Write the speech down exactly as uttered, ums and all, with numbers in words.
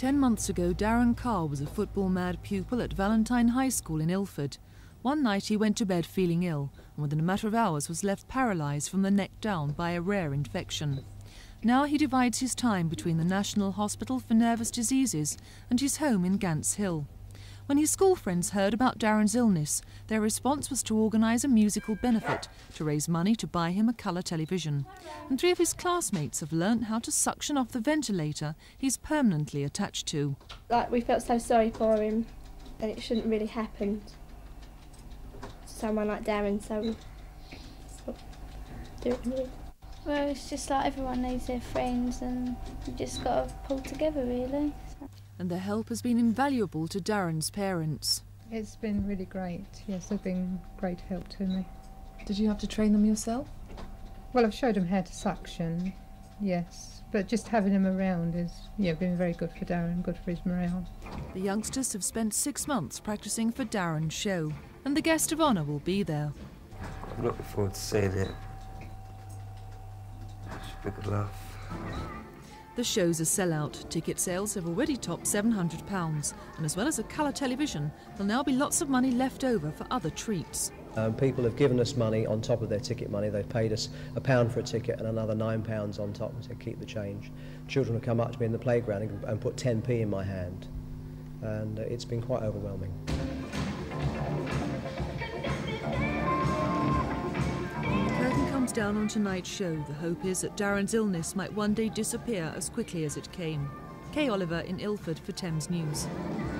Ten months ago, Darren Carr was a football-mad pupil at Valentine High School in Ilford. One night he went to bed feeling ill, and within a matter of hours was left paralysed from the neck down by a rare infection. Now he divides his time between the National Hospital for Nervous Diseases and his home in Gants Hill. When his school friends heard about Darren's illness, their response was to organise a musical benefit to raise money to buy him a colour television. And three of his classmates have learnt how to suction off the ventilator he's permanently attached to. Like, we felt so sorry for him, and it shouldn't really happen to someone like Darren, so we do it. Well, it's just like everyone needs their friends, and you just got to pull together, really. And their help has been invaluable to Darren's parents. It's been really great, yes, they've been great help to me. Did you have to train them yourself? Well, I've showed them how to suction, yes, but just having them around has yeah, been very good for Darren, good for his morale. The youngsters have spent six months practising for Darren's show, and the guest of honour will be there. I'm looking forward to seeing it. Should be a good laugh. The show's a sellout. Ticket sales have already topped seven hundred pounds, and as well as a colour television, there'll now be lots of money left over for other treats. Um, people have given us money on top of their ticket money. They've paid us a pound for a ticket and another nine pounds on top to keep the change. Children have come up to me in the playground and, and put ten p in my hand, and uh, it's been quite overwhelming. Comes down on tonight's show. The hope is that Darren's illness might one day disappear as quickly as it came. Kay Oliver in Ilford for Thames News.